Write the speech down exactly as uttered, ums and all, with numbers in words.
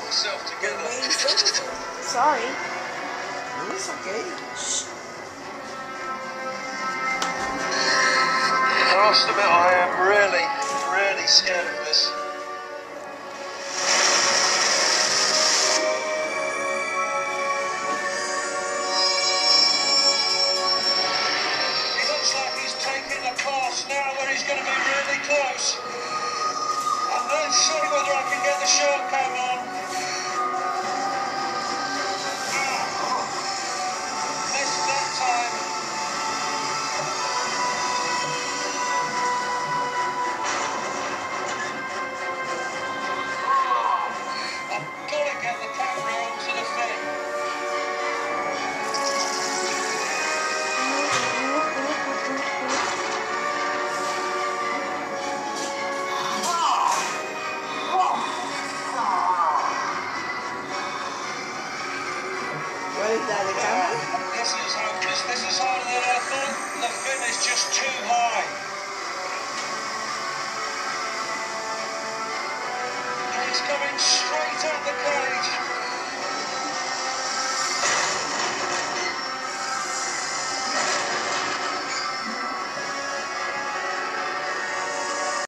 yourself together. Sorry. No, it's okay. Shh. I must admit, I am really, really scared of this. He looks like he's taking the course now where he's going to be really close. I'm not sure whether I can get the short cam on. Ah, missed that time. I've got to get the camera onto the fin. What is that, the camera? This is hopeless. This is harder than I thought. The fin is just too high. And he's coming straight at the cage.